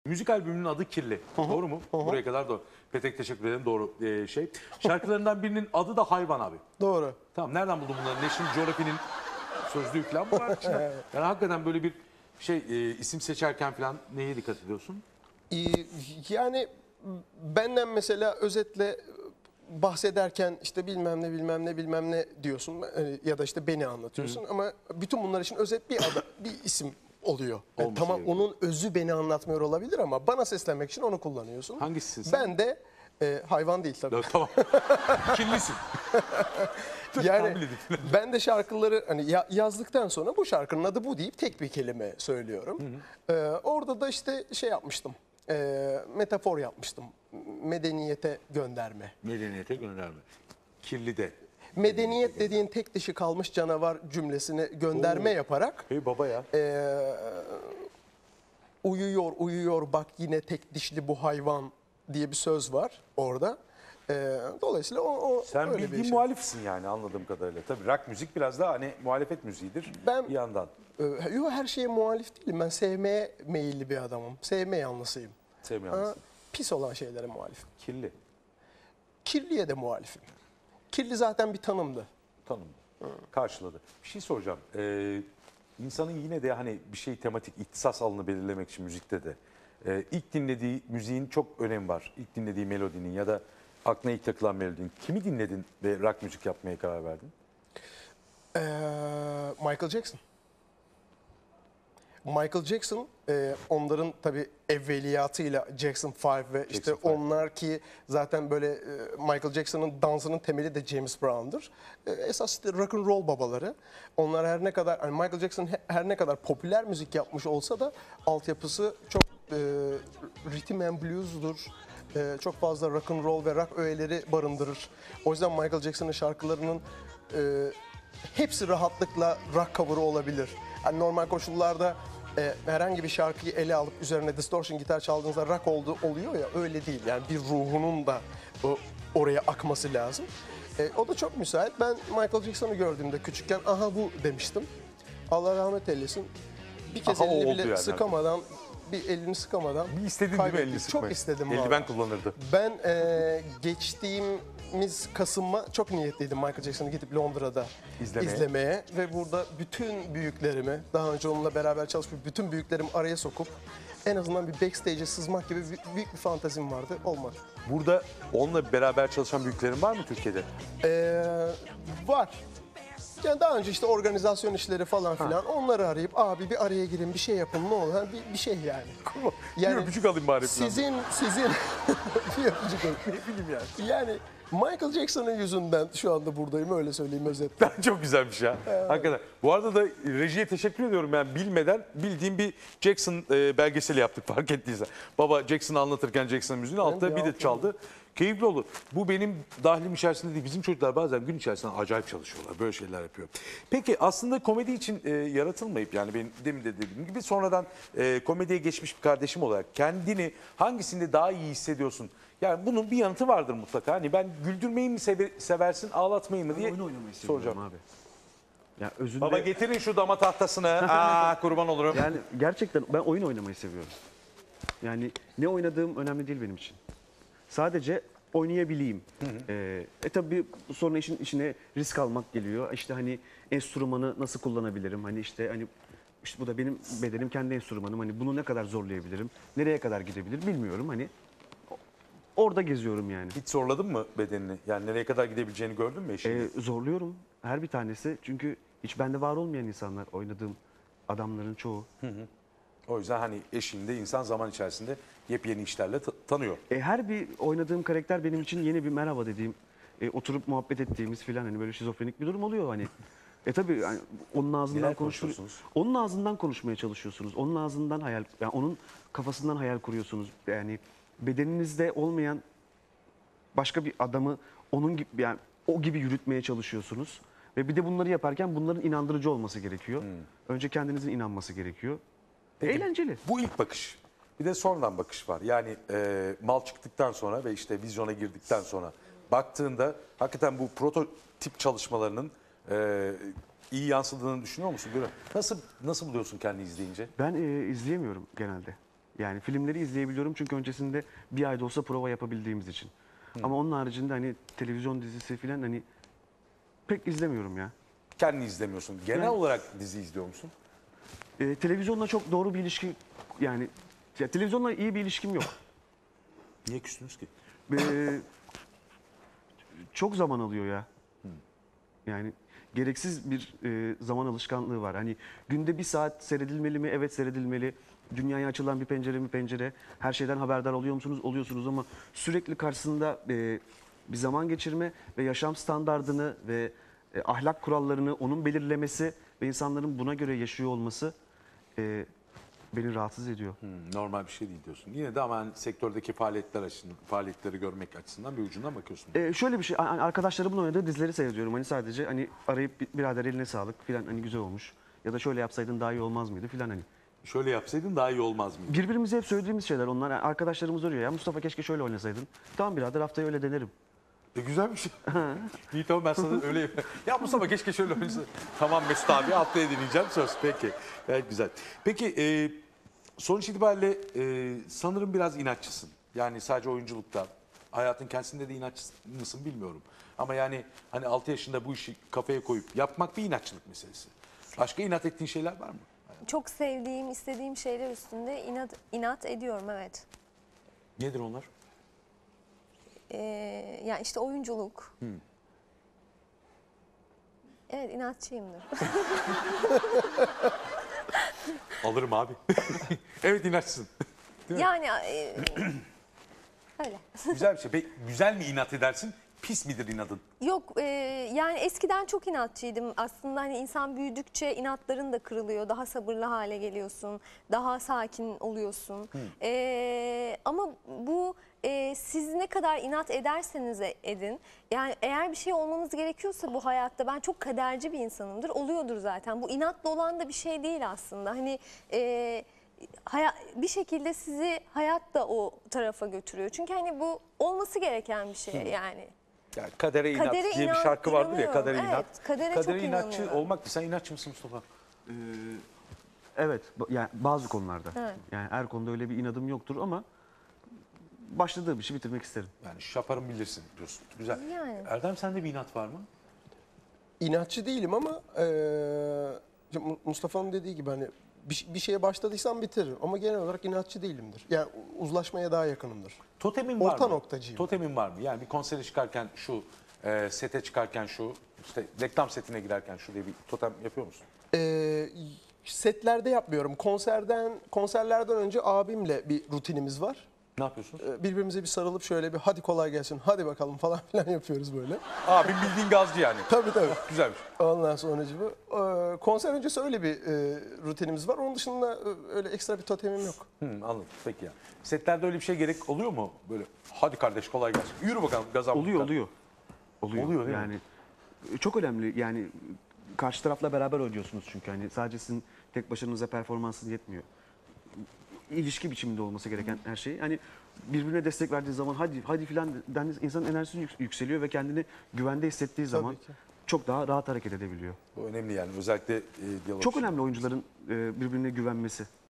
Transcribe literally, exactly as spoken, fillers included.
Müzik albümünün adı Kirli. Doğru mu? Buraya kadar doğru. Petek teşekkür ederim. Doğru ee, şey. Şarkılarından birinin adı da Hayvan abi. Doğru. Tamam, nereden buldun bunları? National Geographic'in sözlüğü falan mı var içinde? Yani hakikaten böyle bir şey e, isim seçerken falan neye dikkat ediyorsun? Ee, Yani benden mesela özetle bahsederken işte bilmem ne bilmem ne bilmem ne diyorsun e, ya da işte beni anlatıyorsun ama bütün bunlar için özet bir ada, bir isim oluyor. Yani Olması tamam, gerekiyor. onun özü beni anlatmıyor olabilir ama bana seslenmek için onu kullanıyorsun. Hangisisin sen? Ben de e, hayvan değil tabii. Ya, tamam. Kirlisin. Yani tahmin edin. ben de şarkıları hani ya- yazdıktan sonra bu şarkının adı bu deyip tek bir kelime söylüyorum. Ee, orada da işte şey yapmıştım. e, metafor yapmıştım. Medeniyete gönderme. Medeniyete gönderme. Kirli de. Medeniyet dediğin tek dişi kalmış canavar cümlesine gönderme Oo. yaparak Hey baba ya. e, uyuyor uyuyor bak yine tek dişli bu hayvan diye bir söz var orada. E, dolayısıyla o, o Sen öyle bir bildiğin şey. muhalifsin yani anladığım kadarıyla. Tabii rock müzik biraz daha hani muhalefet müziğidir Ben- bir yandan. Ee, Yok, her şeye muhalif değilim. Ben sevmeye meyilli bir adamım. Sevme yanlısıyım. Sevmeyen Ama misin? pis olan şeylere muhalifim. Kirli. Kirliye de muhalifim. Kirli zaten bir tanımdı. Tanımlı. Karşıladı. Bir şey soracağım. Ee, insanın yine de hani bir şey tematik ihtisas alanı belirlemek için müzikte de e, ilk dinlediği müziğin çok önemi var. İlk dinlediği melodinin ya da aklına ilk takılan melodinin. Kimi dinledin ve rock müzik yapmaya karar verdin? Ee, Michael Jackson. Michael Jackson, e, onların tabii evveliyatıyla Jackson beş ve işte Jackson beş. onlar ki zaten böyle e, Michael Jackson'ın dansının temeli de James Brown'dur. E, esas işte rock and roll babaları. Onlar her ne kadar hani Michael Jackson he- her ne kadar popüler müzik yapmış olsa da altyapısı çok e, rhythm and blues'dur. E, çok fazla rock and roll ve rock öğeleri barındırır. O yüzden Michael Jackson'ın şarkılarının e, hepsi rahatlıkla rock cover'ı olabilir. Yani normal koşullarda e, herhangi bir şarkıyı ele alıp üzerine distortion gitar çaldığınızda rock oldu, oluyor ya, öyle değil. Yani bir ruhunun da o, oraya akması lazım. E, o da çok müsait. Ben Michael Jackson'ı gördüğümde küçükken aha bu demiştim. Allah rahmet eylesin. Bir kez Aha, o elini oldu bile yani. sıkamadan, bir elini sıkamadan Bir istedin değil mi kaybettim. elini sıkmayı? Çok istedim Eldiven vallahi. kullanırdı. Ben e, geçtiğimiz Kasım'a çok niyetliydim Michael Jackson'ı gidip Londra'da İzlemeye. izlemeye ve burada bütün büyüklerimi, daha önce onunla beraber çalışmış bütün büyüklerimi araya sokup en azından bir backstage'e sızmak gibi bir- büyük bir fantazim vardı. Olmadı. Burada onunla beraber çalışan büyüklerin var mı Türkiye'de? Ee, var. Yani daha önce işte organizasyon işleri falan filan onları arayıp abi bir araya girin bir şey yapın ne olur. Hani bir, bir şey yani. Bir öpücük alayım bari falan. Sizin, sizin bir öpücük alayım. Ne bileyim yani. Yani Michael Jackson'ın yüzünden şu anda buradayım, öyle söyleyeyim özetle. Çok güzelmiş ya. Hakikaten. Bu arada da rejiye teşekkür ediyorum. Yani bilmeden bildiğim bir Jackson e, belgeseli yaptık fark ettiysen. Baba Jackson'ı anlatırken Jackson'ın müziğini altta bir bir de altı çaldı. Keyifli oldu. Bu benim dahlim içerisinde değil. Bizim çocuklar bazen gün içerisinde acayip çalışıyorlar. Böyle şeyler yapıyor. Peki aslında komedi için e, yaratılmayıp yani benim demin de dediğim gibi sonradan e, komediye geçmiş bir kardeşim olarak kendini hangisinde daha iyi hissediyorsun? Yani bunun bir yanıtı vardır mutlaka. Hani ben güldürmeyi mi seve- seversin, ağlatmayı mı diye Oyun oynamayı seviyorum soracağım. abi. Ya özünde Baba getirin şu dama tahtasını. Aa kurban olurum. yani gerçekten ben oyun oynamayı seviyorum. Yani ne oynadığım önemli değil benim için. Sadece oynayabileyim. Ee, e tabii sonra işin içine risk almak geliyor. İşte hani enstrümanı nasıl kullanabilirim? Hani işte hani işte bu da benim bedenim, kendi enstrümanım. Hani bunu ne kadar zorlayabilirim? Nereye kadar gidebilir bilmiyorum. Hani orada geziyorum yani. Hiç zorladın mı bedenini? Yani nereye kadar gidebileceğini gördün mü eşini? Ee, zorluyorum her bir tanesi. Çünkü hiç bende var olmayan insanlar, oynadığım adamların çoğu. O yüzden hani eşini de insan zaman içerisinde yepyeni işlerle ta- tanıyor. E, her bir oynadığım karakter benim için yeni bir merhaba dediğim, e, oturup muhabbet ettiğimiz filan hani böyle şizofrenik bir durum oluyor hani. E tabii yani onun ağzından Neler konuşur, konuşuyorsunuz? onun ağzından konuşmaya çalışıyorsunuz. Onun ağzından hayal, yani onun kafasından hayal kuruyorsunuz. Yani bedeninizde olmayan başka bir adamı onun gibi yani o gibi yürütmeye çalışıyorsunuz. Ve bir de bunları yaparken bunların inandırıcı olması gerekiyor. Önce kendinizin inanması gerekiyor. Peki, Eğlenceli. Bu ilk bakış. Bir de sonradan bakış var. Yani e, mal çıktıktan sonra ve işte vizyona girdikten sonra baktığında hakikaten bu prototip çalışmalarının e, iyi yansıdığını düşünüyor musun? Görüyor musun? Nasıl nasıl buluyorsun kendini izleyince? Ben e, izleyemiyorum genelde. Yani filmleri izleyebiliyorum çünkü öncesinde bir ayda olsa prova yapabildiğimiz için. Ama onun haricinde hani televizyon dizisi falan hani pek izlemiyorum ya. Kendini izlemiyorsun. Genel Yani- olarak dizi izliyor musun? Ee, televizyonla çok doğru bir ilişki yani ya, televizyonla iyi bir ilişkim yok. Niye küstünüz ki? Ee, çok zaman alıyor ya. Yani gereksiz bir e, zaman alışkanlığı var. Hani günde bir saat seyredilmeli mi? Evet, seyredilmeli. Dünyaya açılan bir pencere mi pencere? Her şeyden haberdar oluyor musunuz? Oluyorsunuz ama sürekli karşısında e, bir zaman geçirme ve yaşam standardını ve e, ahlak kurallarını onun belirlemesi ve insanların buna göre yaşıyor olması e, beni rahatsız ediyor. Hmm, normal bir şey değil diyorsun. Yine de ama hani sektördeki faaliyetler açısından, faaliyetleri görmek açısından bir ucundan bakıyorsun. Ee, şöyle bir şey, a- arkadaşlarımın oynadığı dizileri seyrediyorum. Hani sadece hani arayıp "Bir- birader eline sağlık filan hani güzel olmuş. Ya da şöyle yapsaydın daha iyi olmaz mıydı filan hani. Şöyle yapsaydın daha iyi olmaz mıydı? Birbirimize hep söylediğimiz şeyler onlar. Yani arkadaşlarımız arıyor ya Mustafa keşke şöyle oynasaydın. Tamam birader haftaya öyle denerim. E, güzel bir şey. İyi tamam ben sana öyle yapayım. Ya Mustafa keşke şöyle oynasa. Tamam Mesut abi haftaya dinleyeceğim söz. Peki. Gayet güzel. Peki e, sonuç itibariyle e, sanırım biraz inatçısın. Yani sadece oyunculukta. Hayatın kendisinde de inatçı mısın bilmiyorum. Ama yani hani altı yaşında bu işi kafaya koyup yapmak bir inatçılık meselesi. Başka inat ettiğin şeyler var mı? Çok sevdiğim, istediğim şeyler üstünde inat, inat ediyorum, evet. Nedir onlar? Ee, yani işte oyunculuk. Evet, inatçıyımdır. Alırım abi. Evet inatçısın. yani e, öyle. Güzel bir şey. Peki, güzel mi inat edersin? Pis midir inadın? Yok, e, yani eskiden çok inatçıydım. Aslında hani insan büyüdükçe inatların da kırılıyor. Daha sabırlı hale geliyorsun. Daha sakin oluyorsun. E, ama bu e, siz ne kadar inat ederseniz e- edin. Yani eğer bir şey olmanız gerekiyorsa bu hayatta, ben çok kaderci bir insanımdır. Oluyordur zaten. Bu inatla olan da bir şey değil aslında. Hani e, haya- bir şekilde sizi hayat da o tarafa götürüyor. Çünkü hani bu olması gereken bir şey yani. Yani kadere inat Kadere diye bir inan- şarkı vardır ya, inanıyorum. kadere Evet, inat. kadere çok inatçı inanıyorum. olmak. Sen inatçı mısın Mustafa? Evet ba- yani bazı konularda. Evet. Yani her konuda öyle bir inadım yoktur ama başladığım işi bitirmek isterim. Yani şaparım bilirsin diyorsun. Güzel. Yani. Erdem sende bir inat var mı? İnatçı değilim ama eee, Mu- Mustafa'nın dediği gibi hani bir, bir şeye başladıysam bitiririm. Ama genel olarak inatçı değilimdir. Yani uzlaşmaya daha yakınımdır. Totemin var Orta mı? noktacıyım. Totemin var mı? Yani bir konsere çıkarken şu, e, sete çıkarken şu, işte reklam setine girerken şu diye bir totem yapıyor musun? Eee, setlerde yapmıyorum. Konserden konserlerden önce abimle bir rutinimiz var. Ne yapıyorsunuz? Eee, Birbirimize bir sarılıp şöyle bir hadi kolay gelsin, hadi bakalım falan filan yapıyoruz böyle. Abim bildiğin gazcı yani. Tabii tabii. Güzelmiş. Ondan sonra eee, konser öncesi öyle bir eee, rutinimiz var. Onun dışında eee, öyle ekstra bir totemim yok. Hı, anladım. Peki ya. Setlerde öyle bir şey gerek oluyor mu? Böyle hadi kardeş kolay gelsin. Yürü bakalım gaza. Oluyor oluyor. Oluyor. Oluyor, değil mi? yani e, çok önemli. Yani karşı tarafla beraber oynuyorsunuz çünkü hani sadece sizin tek başınıza performansınız yetmiyor. İlişki biçiminde olması gereken her şey. Hani birbirine destek verdiği zaman hadi hadi filan dendiği insanın enerjisi yük- yükseliyor ve kendini güvende hissettiği zaman ki. çok daha rahat hareket edebiliyor. Bu önemli yani. Özellikle e, diyalog. Çok önemli oyuncuların e, birbirine güvenmesi.